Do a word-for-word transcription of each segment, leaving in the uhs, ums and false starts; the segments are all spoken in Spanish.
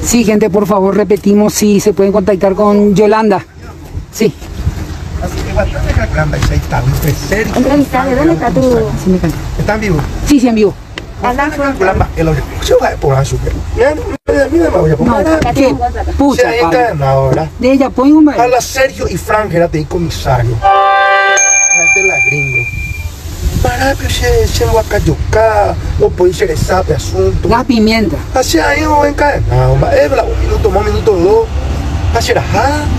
Sí, gente, por favor, repetimos si se pueden contactar con Yolanda. Sí. Así que bastante cacanda y seis tablas. Sergio. Entrevistarle, ¿dónde está tu...? Sí, me encanta. ¿Están vivos? Sí, sí, en vivo. Anda, Yo voy a poner su que. Mira, mira, me voy a poner. No, qué pucha, Se ha padre. encadenado, ¿verdad? De ella, pon un A la Sergio y Frank era de comisario. De la gringo. Para que se se guacayoca o puede ser ese asunto. La pimienta. Así ahí no encadenado. Es un minuto más, un minuto dos. Así era.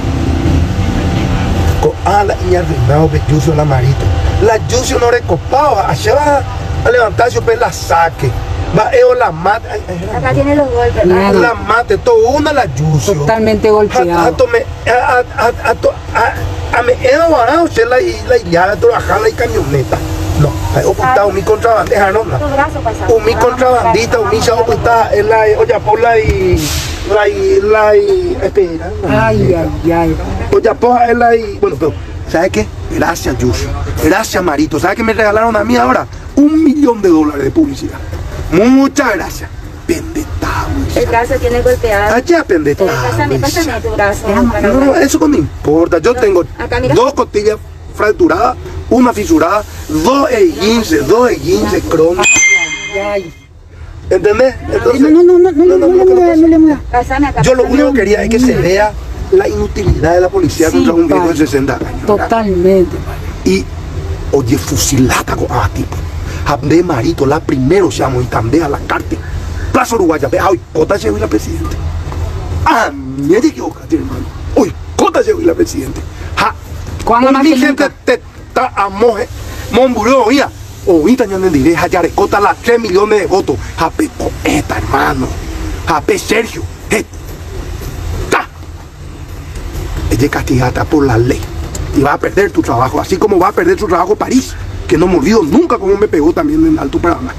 Con a la iña arruinado de Yucio la marito. La Yucio no recopaba. Así va a levantar su la saque. Va eo la mate. Acá tiene los golpes. Claro. La mate, todo una la Yucio. Totalmente golpeado. A tome, a a a a a me he varado se la la ya trabajar la camioneta. No, hay ocultado un mi contrabandista, no, no. Tu brazo pasado. Un mi contrabandista, un mi se oculta en la oye por la y la y la y espera. Ay, ay, ay. Oye por en la y bueno, pero ¿sabes qué? Gracias, Yucio. Gracias, Marito. ¿Sabes qué me regalaron a mí ahora? Un millón de dólares de publicidad. Muchas gracias. Pendetado. El brazo tiene golpeado. Allá pendetado. Pásame, pásame tu brazo. para No, no, ver. eso no me importa. Yo tengo Acá, mira. dos costillas fracturadas, una fisurada, dos esguinces, dos esguinces crónicos. Ay, ay. ¿Entendés? Entonces, No, no, no, no, no, no, no, le mueva, no le mueva. Pásame acá. yo lo pásame. único que quería es que se vea la inutilidad de la policía Sí, contra un viejo de padre. sesenta años. ¿verdad? Totalmente. Y, oye, fusilata con ah, tipo. Habde Marito, la primero se llama y también a la carta. Plaza Uruguaya, ve, ay, cota llegó y la presidente. Ah, me equivocaste, hermano. Uy, cota llegó y la presidente. Ja, ¿Cuándo más mi que gente nunca? te está a moje. Monburó, oía. Ahorita ya no diré, Jayarecota las tres millones de votos. Jape poeta, hermano. Jape Sergio. Je, ta. Ella es castigada por la ley. Y va a perder tu trabajo, así como va a perder su trabajo París, que no me olvido nunca cómo me pegó también en Alto Paraná.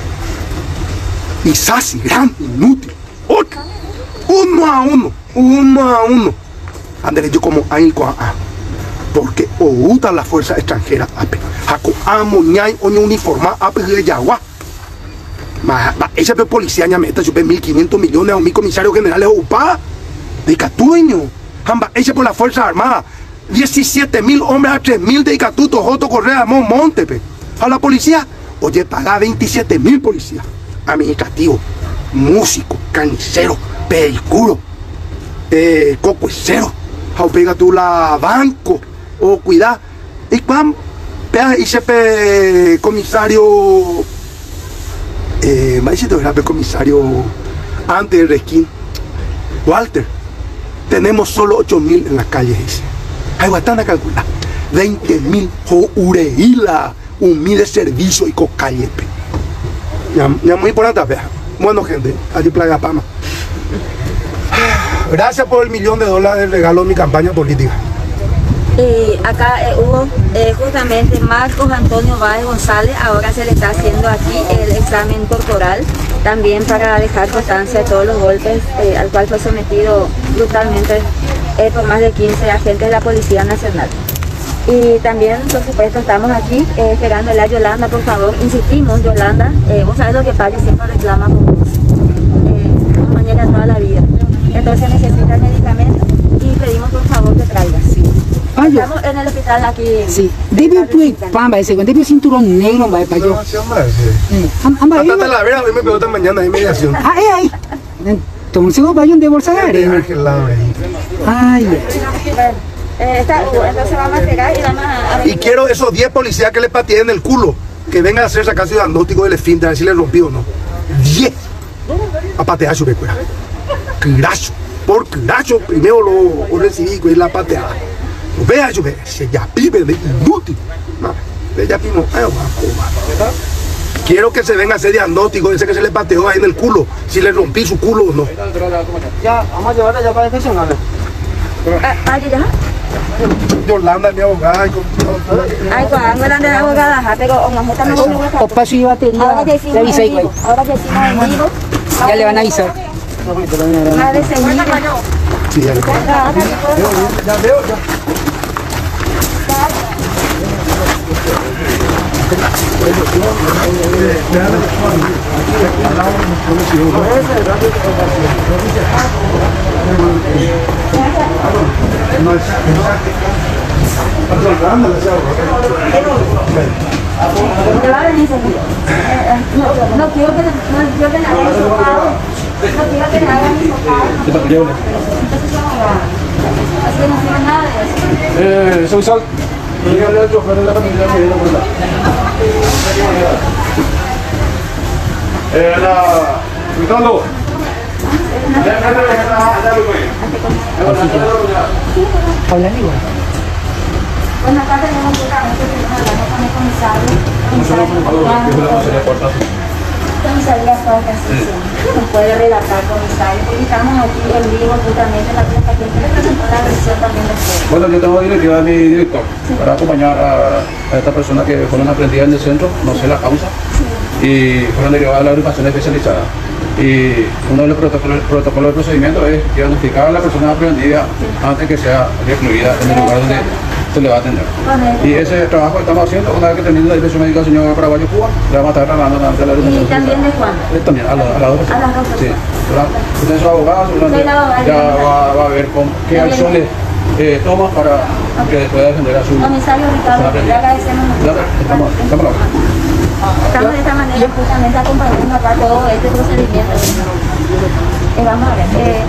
Y Sassi, gran, inútil. Otro. Uno a uno. Uno a uno. André yo como ahí con a. Porque o usa la fuerza extranjera ape. Jaco amo ñay oño uniforma ape de yagua. Ma, ma, esa pe policía ña meta chupe mil quinientos millones a mi comisario general de upa. De catueño. Jamba, esa por la fuerza armada. diecisiete mil hombres a tres mil de Icatuto, Joto Correa, Mon Monte, pe. A la policía, oye, paga veintisiete mil policías. Administrativo, músico, carnicero, pedicuro, eh, cocuecero. Jau pega tú la banco, o cuidar. Y cuando pega ese pe comisario, eh, me dice que pe comisario antes del reskin, Walter, tenemos solo ocho mil en las calles, dice. Hay bastante a calcular. veinte mil jo ureíla, un mil de servicio y cocayepe. Ya, ya muy por la vea. Bueno, gente, allí Playa Pama. Gracias por el millón de dólares de regalo de mi campaña política. Y acá eh, hubo eh, justamente Marcos Antonio Báez González, ahora se le está haciendo aquí el examen corporal, también para dejar constancia de todos los golpes eh, al cual fue sometido brutalmente eh, por más de quince agentes de la Policía Nacional. Y también, por supuesto, estamos aquí eh, esperándole a Yolanda, por favor, insistimos, Yolanda, eh, vos sabés lo que Pali siempre reclama con vos, eh, compañera toda la vida. Entonces necesita medicamentos y pedimos por favor que traigas. Sí. Ay, yo. Estamos en el hospital aquí. Sí. Debe pues pamba ese, debe cinturón negro, va para yo. Amba, Hasta Talavera hoy me pegó esta mañana de inmediación. ay, ay. Entonces vos vayan de bolsa de arena. Ay. Bueno, eh, está, entonces vamos a pegar y vamos a... a Y quiero esos diez policías que le pateen el culo, que vengan a hacer sacarse diagnóstico del esfínter, a ver si le rompió o no. diez. A patear su becuera. Cracho. Por cracho, primero lo, lo recibí con la pateada. Vea, yo ve, se ya vive de inútil. No, ella vino, eh, quiero que se venga a hacer diagnóstico, ese que se le pateó ahí en el culo, si le rompí su culo o no. Ya, vamos a llevarla ya para infeccionarla. Ah, ah, ya. Yolanda, mi abogada. Ay, cuando eran de la abogada, ja, pero nosotros no vamos a... O paso y batería. Ahora Le decimos avisé en igual. vivo, ahora decimos en vivo. Ya le van a avisar. Más de seis mil. Sí, ya, ya veo, ya. Te va a venir seguido. No, no quiero que le, no quiero que le hagan enfocado. No quiero que le hagan enfocado. Entonces vamos a... Así que no sirve nada de eso. Eh, soy Sal. Dígale al chofer de la familia que viene por la. Eh, la... Ricardo. Hablan igual. Bueno, acá tenemos un programa que estuvimos hablando con el comisario. Comisaría Fuerza, nos puede relatar, comisario, porque estamos aquí en vivo justamente en la fiesta que le presentó la versión también de ustedes. Bueno, yo tengo directiva de mi director para acompañar a, a esta persona que fueron aprendidas en el centro, no sé la causa, y fueron derivadas a la agrupación especializada. Y uno de los protocolos, protocolos de procedimiento es diagnosticar a la persona aprendida antes que sea recluida en el lugar donde se le va a atender. Y ese trabajo que estamos haciendo, una vez que termine la dirección médica del señor Paraguayo Cuba, le vamos a estar trasladando ante la agrupación. ¿Y también de cuándo? Eh, También, a, la, a las dos personas. A las dos personas. Sí. ¿Verdad? Usted es su abogado, seguramente ya va, va a ver con qué acciones eh, toma para que pueda defender a su... Comisario Ricardo, le agradecemos mucho. Claro, estamos, estamos hablando. Estamos de esta manera justamente acompañando acá todo este procedimiento. Eh, vamos a ver. Eh,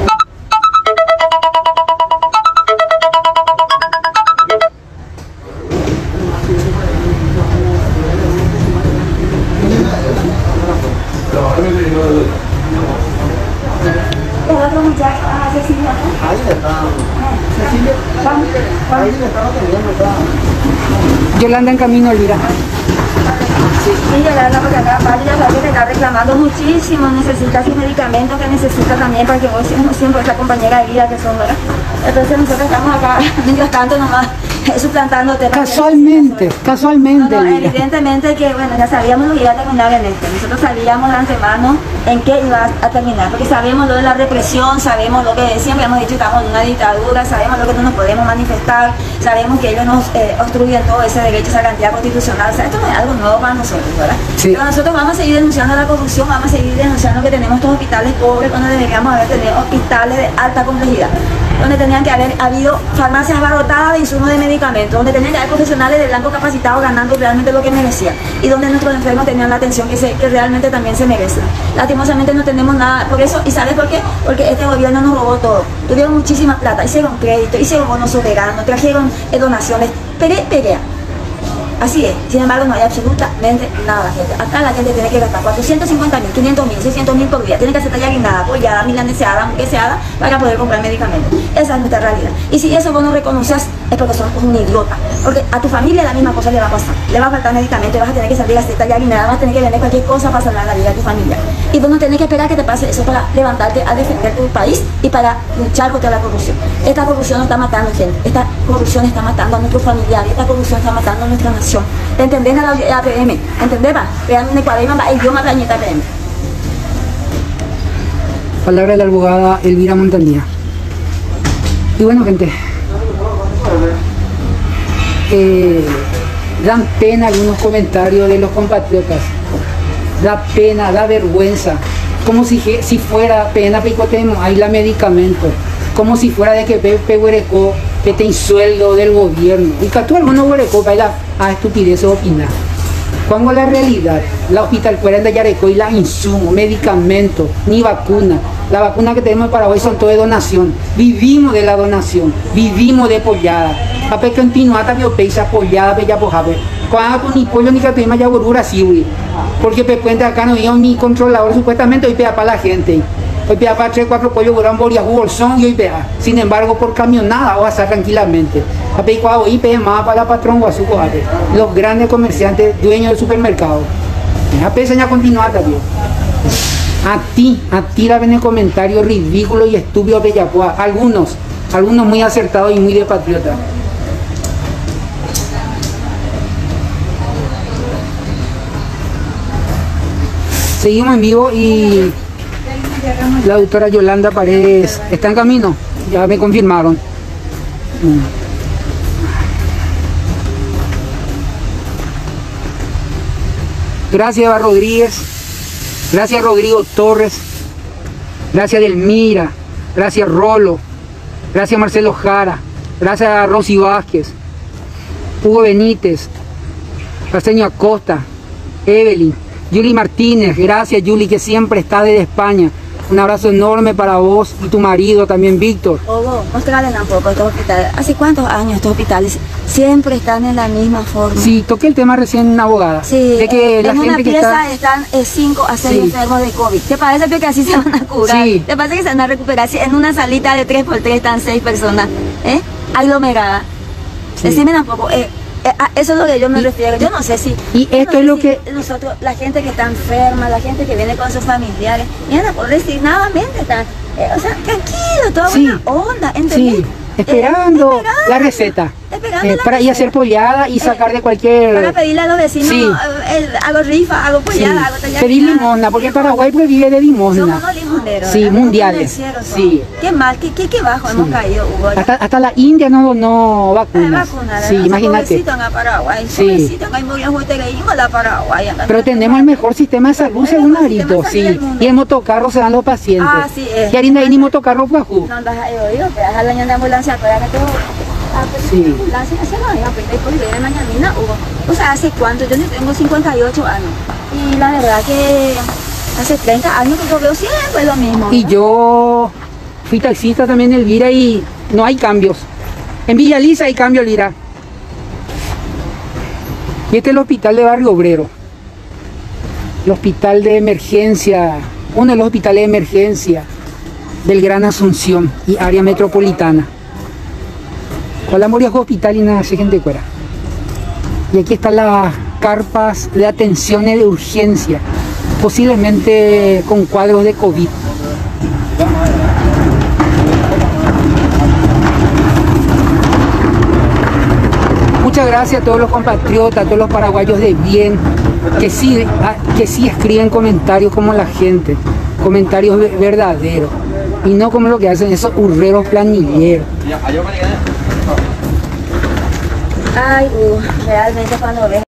el otro muchacho, ah, Cecilia. Ahí le está. Cecilia. Vamos, Ahí le estaba atendiendo, está. Yolanda en camino, Elvira. Sí, Yolanda, porque acá aparte ya sabe que te está reclamando muchísimo, necesita sus medicamentos que necesita también para que vos siempre esa compañera de vida que son, ¿verdad? Entonces nosotros estamos acá, mientras tanto nomás, suplantándote. Casualmente, casualmente, No, no, Elvira. evidentemente que, bueno, ya sabíamos lo que iba a terminar en esto. Nosotros sabíamos de antemano en qué iba a terminar, porque sabemos lo de la represión, sabemos lo que siempre hemos dicho, estamos en una dictadura, sabemos lo que no nos podemos manifestar, sabemos que ellos nos eh, obstruyen todo ese derecho, esa cantidad constitucional. O sea, esto no es algo nuevo para nosotros, ¿verdad? Sí. Pero nosotros vamos a seguir denunciando la corrupción, vamos a seguir denunciando que tenemos estos hospitales pobres cuando deberíamos haber tenido hospitales de alta complejidad, donde tenían que haber habido farmacias abarrotadas de insumos de medicamentos, donde tenían que haber profesionales de blanco capacitados ganando realmente lo que merecían, y donde nuestros enfermos tenían la atención que, se, que realmente también se merecen. Lastimosamente no tenemos nada por eso, y ¿sabes por qué? Porque este gobierno nos robó todo. Tuvieron muchísima plata, hicieron crédito, hicieron bonos soberanos, trajeron eh, donaciones, pere, perea. Así es, sin embargo no hay absolutamente nada, gente. Acá la gente tiene que gastar cuatrocientos cincuenta mil, quinientos mil, seiscientos mil por día. Tiene que hacer talla guindada, apoyada, milaneseada, hamburgueseada para poder comprar medicamentos. Esa es nuestra realidad. Y si eso vos no reconoces, es porque sos un idiota. Porque a tu familia la misma cosa le va a pasar. Le va a faltar medicamentos, vas a tener que salir a hacer talla guindada, vas a tener que vender cualquier cosa para salvar la vida de tu familia. Y vos no tenés que esperar que te pase eso para levantarte a defender tu país y para luchar contra la corrupción. Esta corrupción no está matando gente. Esta corrupción está matando a nuestros familiares. Esta corrupción está matando a nuestra nación. ¿Te entendés a la P M? ¿Entendés? Va, realmente cuadrima va el idioma plañeta P M. Palabra de la abogada Elvira Montanía. Y bueno, gente, eh, dan pena algunos comentarios de los compatriotas. Da pena, da vergüenza. Como si, si fuera pena, picotemos, hay la medicamento. Como si fuera de que Pepe Huereco, Pete sueldo del gobierno. Y que tú algunos Huereco, baila a estupidez opinar. Cuando la realidad, la hospital fuera de Yareco y la insumos, medicamentos, ni vacuna. La vacuna que tenemos en Paraguay son todo de donación. Vivimos de la donación, vivimos de apoyada. A que continuata biopeisa apoyada, bella pojabe. Cuando ni pollo ni catema ya borura así, güey. Porque Pepe acá no vio mi controlador supuestamente hoy pega para la gente. Hoy pega para tres, cuatro pollos, borán, boriajú, bolsón y hoy pega. Sin embargo, por camionada o asar tranquilamente. A pedir cuando hoy pega más para la patrón Guasuco, los grandes comerciantes, dueños del supermercado. A pesar ya continúa también. A ti, a ti la ven en comentarios ridículos y estúpidos de Bellacoa. Algunos, algunos muy acertados y muy de patriota. Seguimos en vivo y la doctora Yolanda Paredes está en camino, ya me confirmaron. Gracias Eva Rodríguez, gracias Rodrigo Torres, gracias Delmira, gracias Rolo, gracias Marcelo Jara, gracias a Rosy Vázquez, Hugo Benítez, Raseño Acosta, Evelyn, Yuli Martínez, gracias Yuli que siempre está desde España. Un abrazo enorme para vos y tu marido también, Víctor. Hugo, mostrarle un poco estos hospitales. ¿Hace cuántos años estos hospitales siempre están en la misma forma? Sí, toqué el tema recién, abogada. Sí, de que eh, la en gente una que pieza está... están cinco a seis Sí. enfermos de COVID. ¿Te parece que así se van a curar? Sí. ¿Te parece que se van a recuperar? Si en una salita de tres por tres están seis personas, ¿eh? Aglomeradas. Sí. Decime un poco, eh, eh, a eso es lo que yo me Y- refiero. Yo no sé si... y yo no esto sé es lo si que- Nosotros, la gente que está enferma, la gente que viene con sus familiares, vienen a poder resignadamente, están, eh, o sea, tranquilo, toda Sí. buena onda, ¿entendés? Sí, esperando Eh, esperando. la receta. Esperando eh, la para y hacer receta. pollada y Eh, sacar de cualquier... Para pedirle a los vecinos, Sí. eh, el- hago rifa, hago Sí, pollada, hago tallarina. pedir limosna, porque el Paraguay pues vive de Somos limosna. unos limoneros. Sí, ¿verdad? mundiales. Financieros somos. Sí. Qué mal, qué, qué, qué bajo hemos caído, Hugo. Hasta, hasta la India no donó Ay, vacunas. vacuna, Sí, ¿verdad? imagínate. Pobrecito en la Paraguay, Sí. pobrecito en muy bien la Paraguay. acá. Pero tenemos el mejor sistema de salud El según mejor sistema Arito, de salud sí. del mundo. Y en motocarro se dan los pacientes. Ah, sí, es. Y harina ni motocarro guajú. No andas ahí oído, te das al año de ambulancia, pero que tengo... Ah, pues Sí. sí. Ambulancia, esa no es, pues después viene mañana, Hugo. O sea, ¿hace cuánto? Yo tengo cincuenta y ocho años. Y la verdad que hace treinta años que yo veo siempre lo mismo. Y ¿no? yo fui taxista también en Elvira y no hay cambios. En Villa Lisa hay cambio, Elvira. Y este es el hospital de Barrio Obrero. El hospital de emergencia, uno de los hospitales de emergencia del Gran Asunción y área metropolitana. Hola, Moriajo Hospital y nada, se gente fuera. Y aquí están las carpas de atenciones de urgencia, posiblemente con cuadros de COVID. Muchas gracias a todos los compatriotas, a todos los paraguayos de bien, que sí, a- que sí escriben comentarios como la gente, comentarios ve- verdaderos, y no como lo que hacen esos hurreros planilleros. Ay, Hugo, realmente cuando ves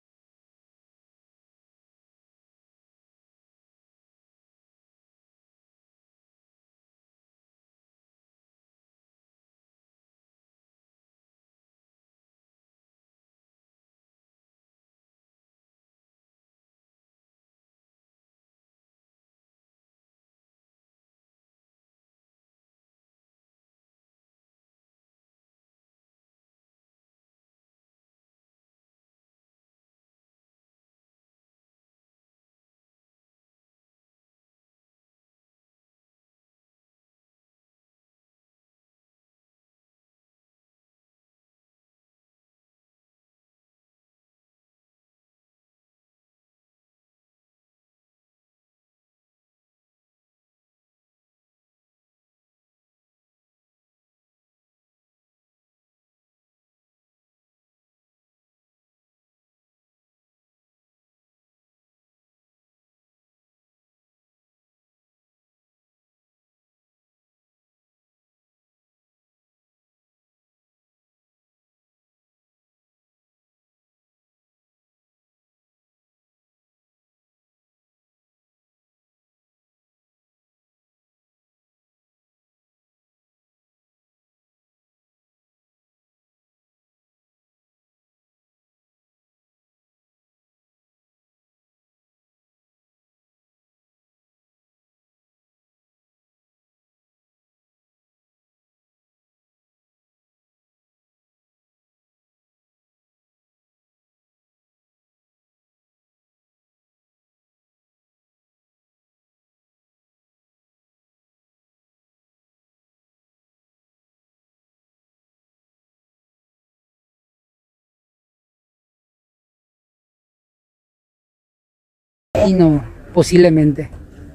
Y no, posiblemente.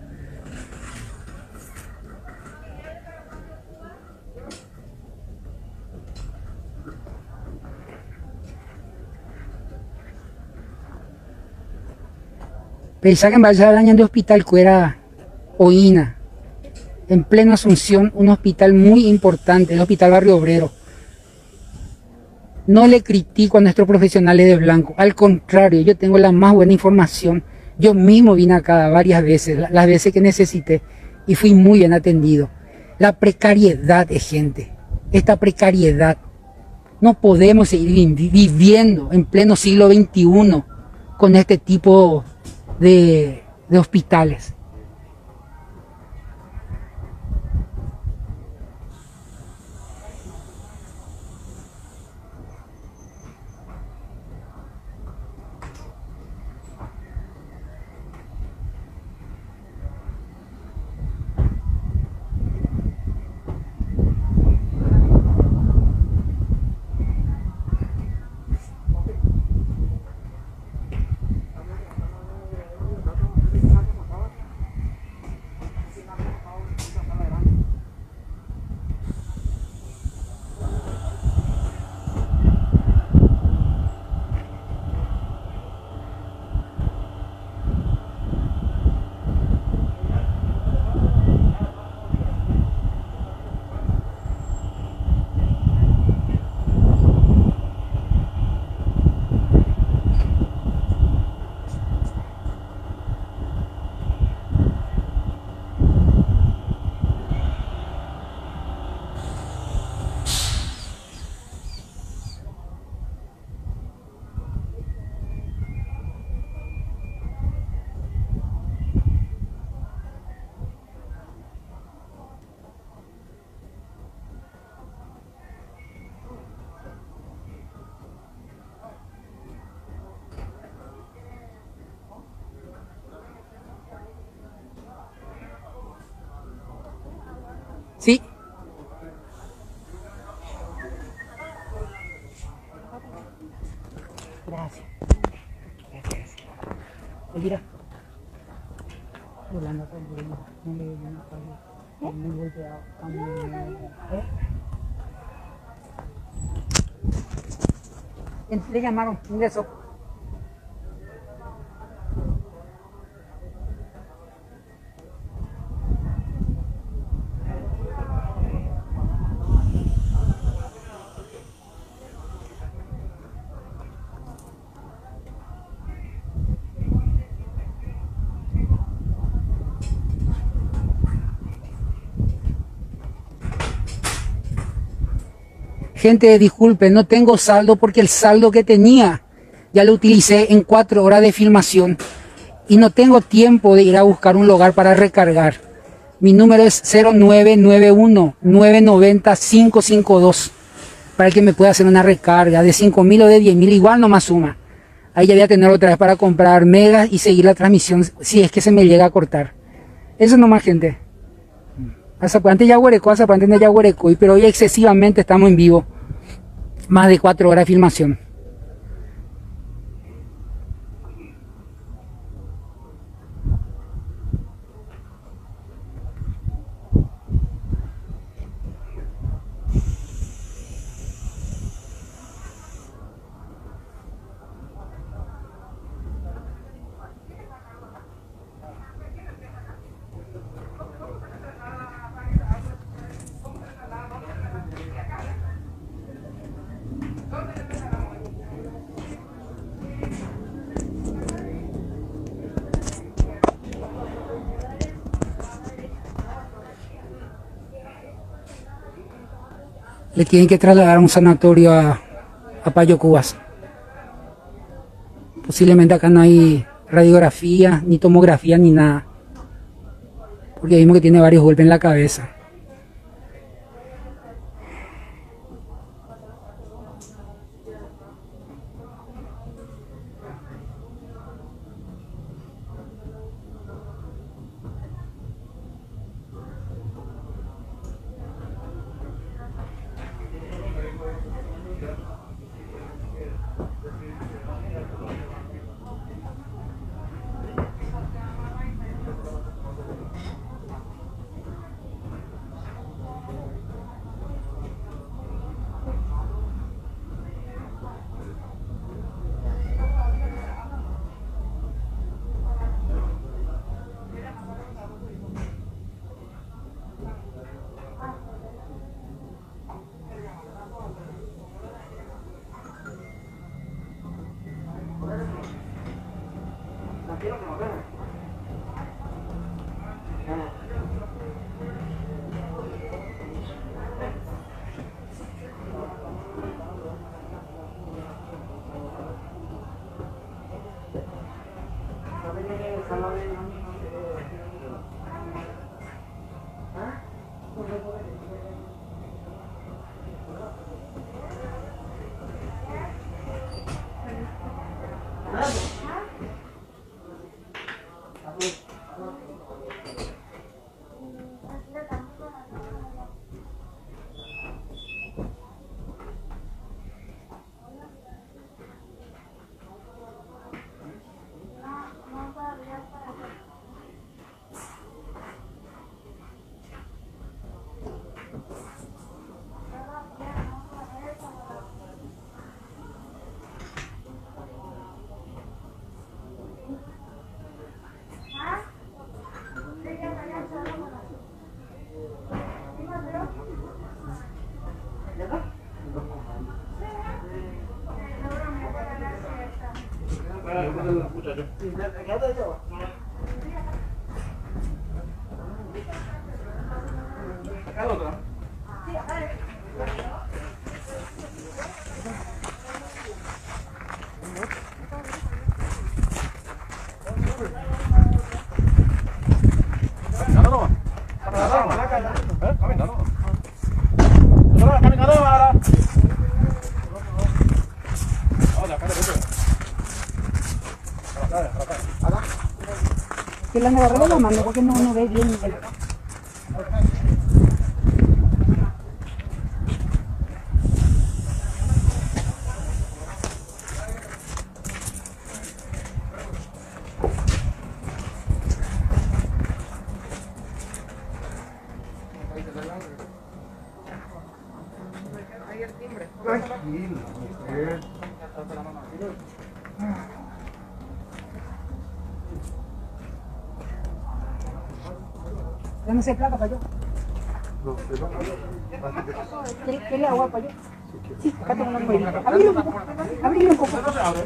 Pensá que en Valle de Araña de Hospital Cuera Oína, en plena Asunción, un hospital muy importante, el Hospital Barrio Obrero. No le critico a nuestros profesionales de blanco, al contrario, yo tengo la más buena información. Yo mismo vine acá varias veces, las veces que necesité, y fui muy bien atendido. La precariedad es gente, esta precariedad. No podemos seguir viviendo en pleno siglo veintiuno con este tipo de, de hospitales. Sí. Gracias. Gracias. Mira. Volando con el no le dio una calle. Muy golpeado. ¿Eh? Le llamaron, ingresó. Gente, disculpen, no tengo saldo porque el saldo que tenía ya lo utilicé en cuatro horas de filmación y no tengo tiempo de ir a buscar un lugar para recargar. Mi número es cero nueve nueve uno, nueve nueve cero, cinco cinco dos para que me pueda hacer una recarga de cinco mil o de diez mil, igual no más suma. Ahí ya voy a tener otra vez para comprar megas y seguir la transmisión si es que se me llega a cortar. Eso nomás, gente. Antes ya huereco, antes ya huereco, pero hoy excesivamente estamos en vivo. Más de cuatro horas de filmación. Le tienen que trasladar a un sanatorio a, a Payo Cubas. Posiblemente acá no hay radiografía, ni tomografía, ni nada. Porque vimos que tiene varios golpes en la cabeza. Que la agarré la mano porque no, no ve bien. Ya no se placa para yo. No, pero... ¿Quiere agua para yo? Sí, acá tengo una mollita. Abrilo un poco. Abrilo un poco.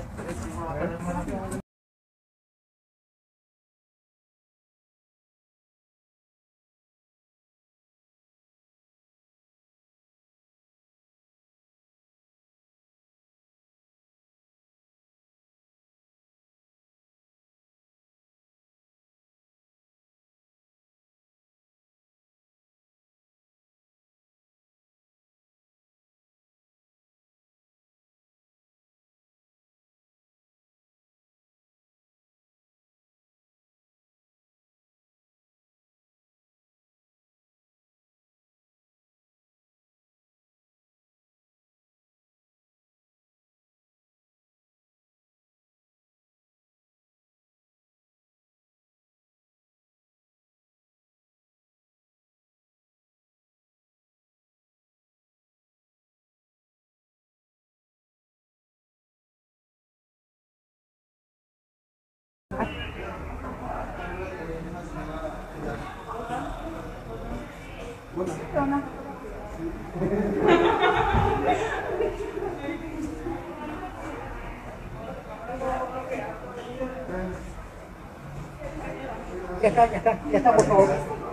Ya está, ya está, ya está, por favor.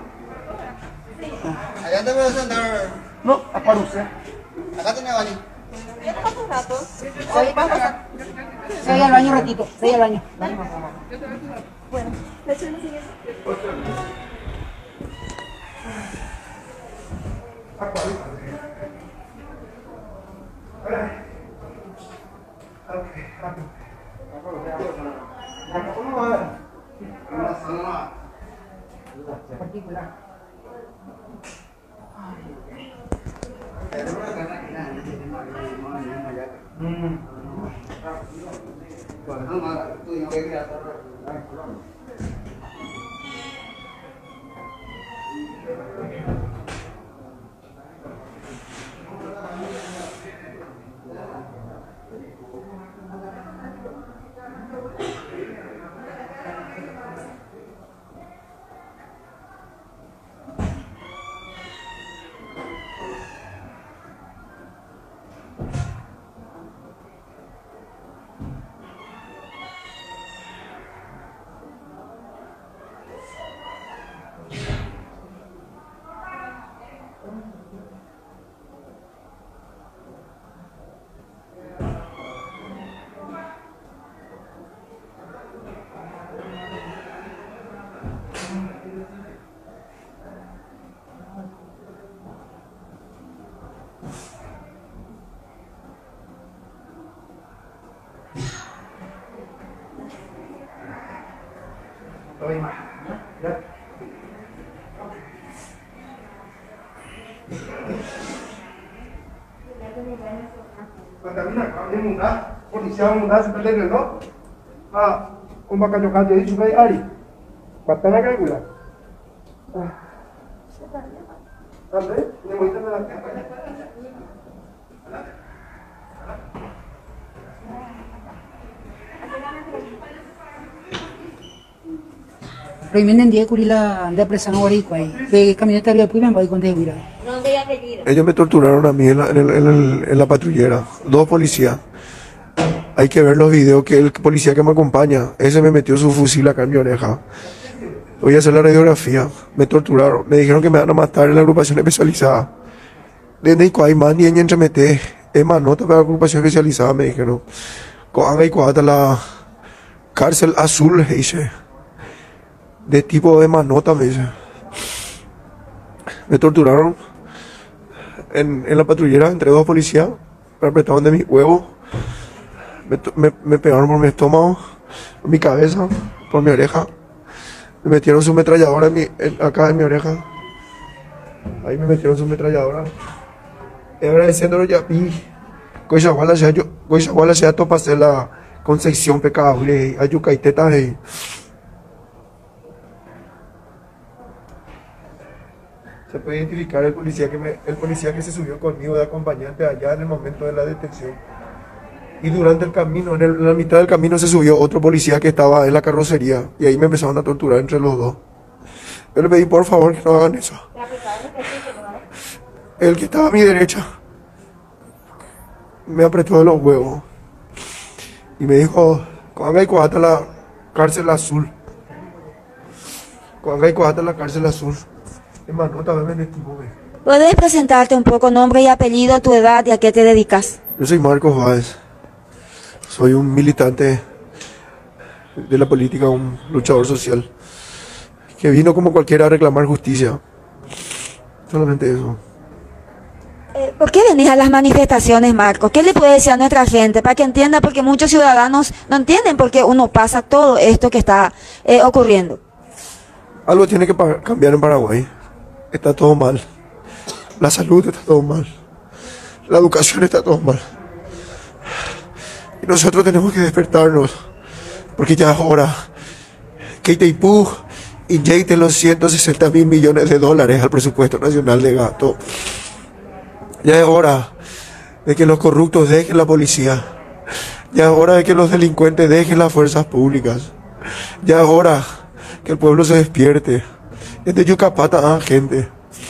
Allá te voy a sentar. No, para usted. Acá tenés baño. Voy voy al baño un ratito, voy al baño. Bueno, le echo el siguiente. Particular. Estoy mal. Ya. Contamina, kami muna. Polisi muna sa peligro, no? Ah, kung baka nyo kadyo ito kay Ari. Bata na kayo gula. Ah. Sabi, hindi mo ito na lang. Prohíben día curila de presa no guarico ahí. Que camioneta le pueden voy con de guira. ¿Dónde ya pedido? Ellos me torturaron a mí en la, en, el, en, el, en la patrullera. Dos policías. Hay que ver los videos que el policía que me acompaña, ese me metió su fusil acá en mi oreja. Voy a hacer la radiografía. Me torturaron. Me dijeron que me van a matar en la agrupación especializada. Desde Icuay, man, y en entremeté. Es más, nota para la agrupación especializada, me dijeron. Coanga y Coata la cárcel azul, dice. De tipo de manota, me dice. Me torturaron en, en la patrullera entre dos policías. Me apretaron de mis huevos. Me, me, me pegaron por mi estómago, por mi cabeza, por mi oreja. Me metieron su metralladora en mi, en, acá en mi oreja. Ahí me metieron su metralladora. Y agradeciéndolo ya vi. Coisa guala sea yo, coisa guala sea to pasé la Concepción pecable, ayucaiteta y se puede identificar el policía que me, el policía que se subió conmigo de acompañante allá en el momento de la detención. Y durante el camino, en, el, en la mitad del camino se subió otro policía que estaba en la carrocería y ahí me empezaron a torturar entre los dos. Yo le pedí por favor que no hagan eso. El que estaba a mi derecha me apretó de los huevos y me dijo, cuando hay coata la cárcel azul. Cuando hay coata la cárcel azul. Hermano, también me estimo. ¿Puedes presentarte un poco, nombre y apellido, tu edad y a qué te dedicas? Yo soy Marcos Báez. Soy un militante de la política, un luchador social, que vino como cualquiera a reclamar justicia. Solamente eso. Eh, ¿Por qué venís a las manifestaciones, Marcos? ¿Qué le puede decir a nuestra gente para que entienda? Porque muchos ciudadanos no entienden por qué uno pasa todo esto que está eh, ocurriendo. Algo tiene que cambiar en Paraguay. Está todo mal. La salud está todo mal. La educación está todo mal. Y nosotros tenemos que despertarnos, porque ya es hora que Itaipú inyecte los ciento sesenta mil millones de dólares al presupuesto nacional de gasto. Ya es hora de que los corruptos dejen la policía. Ya es hora de que los delincuentes dejen las fuerzas públicas. Ya es hora que el pueblo se despierte. Desde Yucapata, ah, gente.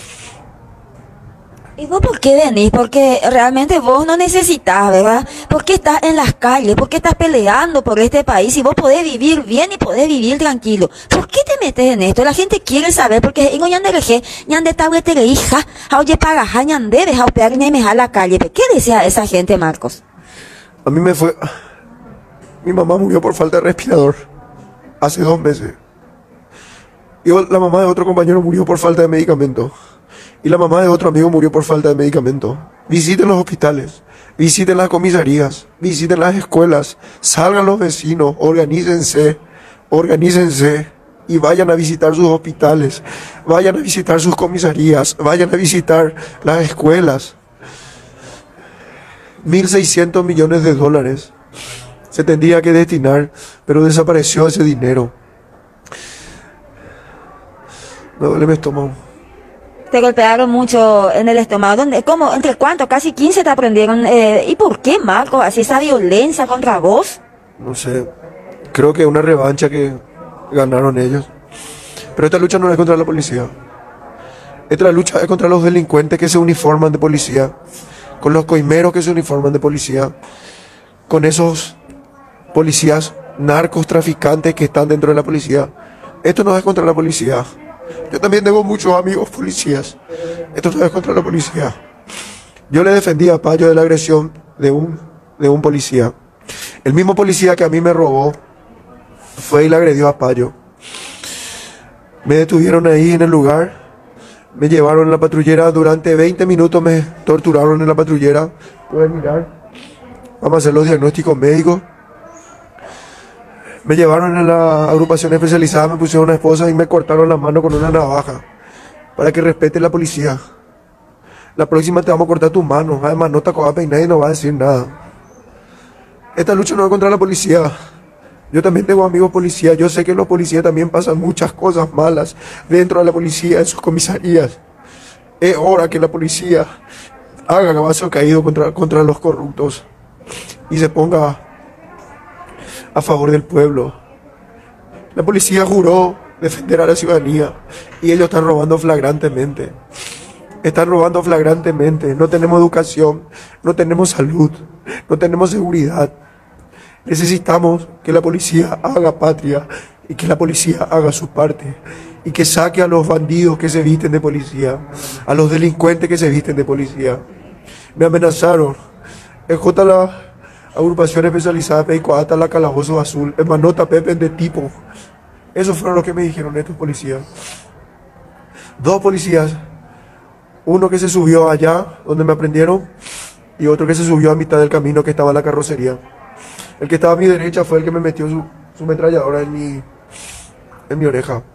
¿Y vos por qué venís? Porque realmente vos no necesitas, ¿verdad? ¿Por qué estás en las calles? ¿Por qué estás peleando por este país? Y vos podés vivir bien y podés vivir tranquilo. ¿Por qué te metes en esto? La gente quiere saber, porque en Oyandereje, ñande tahuetere hija, oye pagaja, ñande, deja opear y a la calle. ¿Qué decía esa gente, Marcos? A mí me fue... Mi mamá murió por falta de respirador hace dos meses. Y la mamá de otro compañero murió por falta de medicamento. Y la mamá de otro amigo murió por falta de medicamento. Visiten los hospitales, visiten las comisarías, visiten las escuelas, salgan los vecinos, organícense, organícense y vayan a visitar sus hospitales, vayan a visitar sus comisarías, vayan a visitar las escuelas. mil seiscientos millones de dólares se tendría que destinar, pero desapareció ese dinero. Me duele mi estómago. Te golpearon mucho en el estómago. ¿Dónde? ¿Cómo? ¿Entre cuántos? Casi quince te aprendieron. Eh, ¿Y por qué, Marcos? ¿Así esa violencia contra vos? No sé. Creo que es una revancha que ganaron ellos. Pero esta lucha no es contra la policía. Esta lucha es contra los delincuentes que se uniforman de policía. Con los coimeros que se uniforman de policía. Con esos policías narcos traficantes que están dentro de la policía. Esto no es contra la policía. Yo también tengo muchos amigos policías. Esto no es contra la policía. Yo le defendí a Payo de la agresión de un, de un policía. El mismo policía que a mí me robó fue y le agredió a Payo. Me detuvieron ahí en el lugar. Me llevaron en la patrullera. Durante veinte minutos me torturaron en la patrullera. Pueden mirar. Vamos a hacer los diagnósticos médicos. Me llevaron a la agrupación especializada, me pusieron una esposa y me cortaron la mano con una navaja para que respete la policía. La próxima te vamos a cortar tus manos, además no te vas a peinar y no vas a decir nada. Esta lucha no es contra la policía. Yo también tengo amigos policías, yo sé que los policías también pasan muchas cosas malas dentro de la policía, en sus comisarías. Es hora que la policía haga caballo caído contra, contra los corruptos y se ponga a favor del pueblo. La policía juró defender a la ciudadanía y ellos están robando flagrantemente. Están robando flagrantemente. No tenemos educación, no tenemos salud, no tenemos seguridad. Necesitamos que la policía haga patria y que la policía haga su parte y que saque a los bandidos que se visten de policía, a los delincuentes que se visten de policía. Me amenazaron. En J la agrupación especializada Peicoata, la Calabozo Azul, en Manota Pepe de tipo. Esos fueron los que me dijeron estos policías. Dos policías, uno que se subió allá donde me aprendieron y otro que se subió a mitad del camino que estaba en la carrocería. El que estaba a mi derecha fue el que me metió su, su metralladora en mi, en mi oreja.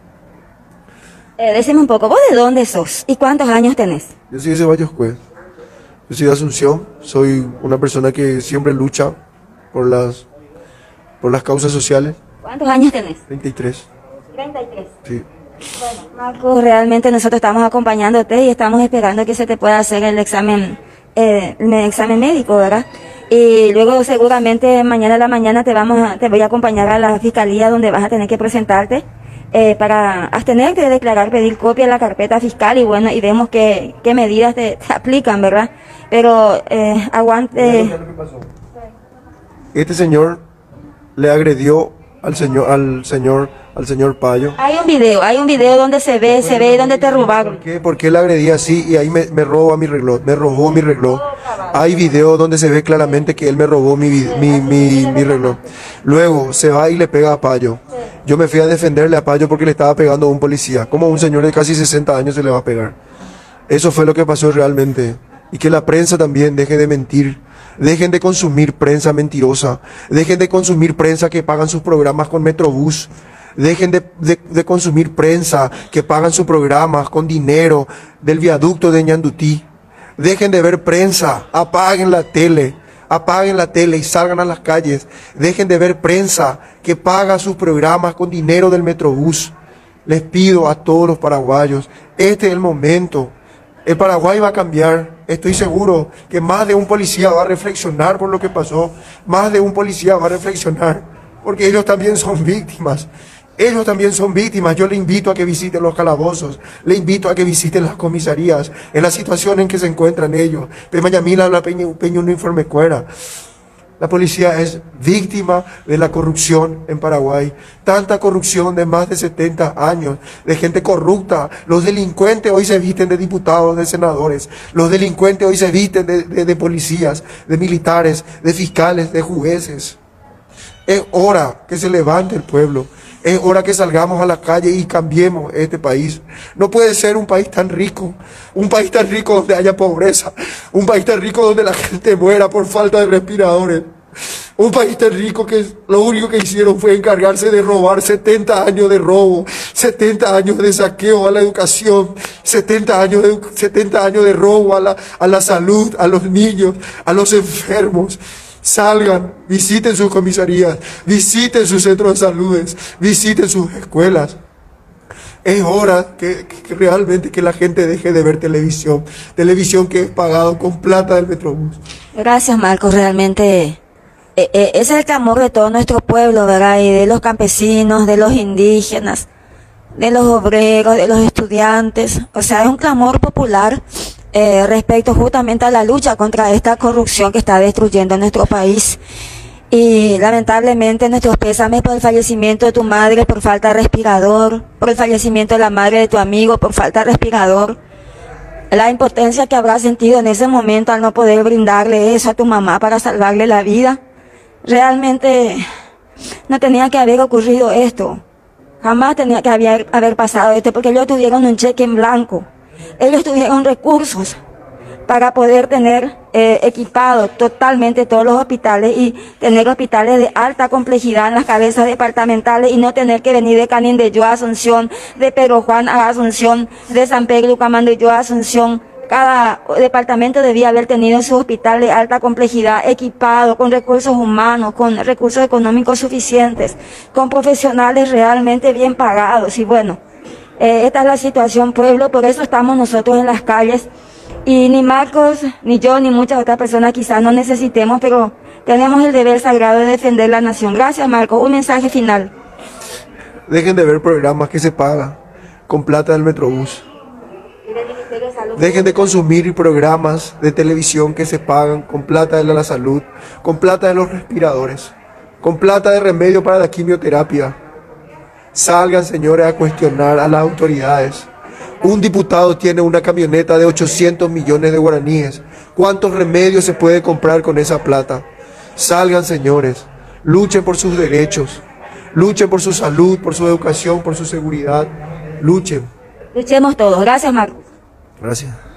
Eh, decime un poco, ¿vos de dónde sos? ¿Y cuántos años tenés? Yo soy de Ceballos Cue. Yo soy de Asunción. Soy una persona que siempre lucha por las, por las causas sociales. ¿Cuántos años tenés? treinta y tres. treinta y tres. Sí. Bueno, Marco, realmente nosotros estamos acompañándote y estamos esperando que se te pueda hacer el examen, eh, el examen médico, ¿verdad? Y luego seguramente mañana a la mañana te vamos a, te voy a acompañar a la fiscalía donde vas a tener que presentarte eh, para abstenerte de declarar, pedir copia de la carpeta fiscal y bueno, y vemos qué, qué medidas te, te aplican, ¿verdad? Pero eh, aguante. Este señor le agredió al señor, al señor, al señor Payo. Hay un video, hay un video donde se ve, se ve donde te robaron. ¿Por qué? Porque él agredía así y ahí me, me roba mi reloj, me robó mi reloj. Hay video donde se ve claramente que él me robó mi, mi, mi, mi reloj. Luego se va y le pega a Payo. Yo me fui a defenderle a Payo porque le estaba pegando a un policía. Como un señor de casi sesenta años se le va a pegar. Eso fue lo que pasó realmente. Y que la prensa también deje de mentir. Dejen de consumir prensa mentirosa. Dejen de consumir prensa que pagan sus programas con Metrobús. Dejen de, de, de consumir prensa que pagan sus programas con dinero del viaducto de Ñandutí. Dejen de ver prensa. Apaguen la tele. Apaguen la tele y salgan a las calles. Dejen de ver prensa que paga sus programas con dinero del Metrobús. Les pido a todos los paraguayos, este es el momento. El Paraguay va a cambiar. Estoy seguro que más de un policía va a reflexionar por lo que pasó. Más de un policía va a reflexionar. Porque ellos también son víctimas. Ellos también son víctimas. Yo le invito a que visiten los calabozos. Le invito a que visiten las comisarías. En la situación en que se encuentran ellos. Pemañamila, la Peña, Peña, un informe cuera. La policía es víctima de la corrupción en Paraguay. Tanta corrupción de más de setenta años, de gente corrupta. Los delincuentes hoy se visten de diputados, de senadores. Los delincuentes hoy se visten de, de, de policías, de militares, de fiscales, de jueces. Es hora que se levante el pueblo. Es hora que salgamos a la calle y cambiemos este país. No puede ser un país tan rico, un país tan rico donde haya pobreza, un país tan rico donde la gente muera por falta de respiradores. Un país tan rico que lo único que hicieron fue encargarse de robar setenta años de robo, setenta años de saqueo a la educación, setenta años de, setenta años de robo a la, a la salud, a los niños, a los enfermos. Salgan, visiten sus comisarías, visiten sus centros de salud, visiten sus escuelas. Es hora que, que realmente que la gente deje de ver televisión, televisión que es pagado con plata del Metrobús. Gracias, Marcos, realmente eh, eh, ese es el clamor de todo nuestro pueblo, ¿verdad? Y de los campesinos, de los indígenas, de los obreros, de los estudiantes. O sea, es un clamor popular eh, respecto justamente a la lucha contra esta corrupción que está destruyendo nuestro país. Y lamentablemente nuestros pésames por el fallecimiento de tu madre por falta de respirador, por el fallecimiento de la madre de tu amigo por falta de respirador. La impotencia que habrás sentido en ese momento al no poder brindarle eso a tu mamá para salvarle la vida. Realmente no tenía que haber ocurrido esto. Jamás tenía que haber, haber pasado esto, porque ellos tuvieron un cheque en blanco. Ellos tuvieron recursos para poder tener eh, equipados totalmente todos los hospitales y tener hospitales de alta complejidad en las cabezas departamentales y no tener que venir de Canindeyú a Asunción, de Pedro Juan a Asunción, de San Pedro Camandeyú a Asunción. Cada departamento debía haber tenido su hospital de alta complejidad equipado con recursos humanos, con recursos económicos suficientes, con profesionales realmente bien pagados. Y bueno, eh, esta es la situación, pueblo, por eso estamos nosotros en las calles. Y ni Marcos, ni yo, ni muchas otras personas quizás no necesitemos, pero tenemos el deber sagrado de defender la nación. Gracias, Marcos. Un mensaje final. Dejen de ver programas que se pagan con plata del Metrobús. Dejen de consumir programas de televisión que se pagan con plata de la salud, con plata de los respiradores, con plata de remedio para la quimioterapia. Salgan, señores, a cuestionar a las autoridades. Un diputado tiene una camioneta de ochocientos millones de guaraníes. ¿Cuántos remedios se puede comprar con esa plata? Salgan, señores, luchen por sus derechos, luchen por su salud, por su educación, por su seguridad. Luchen. Luchemos todos. Gracias, Marcos. Gracias.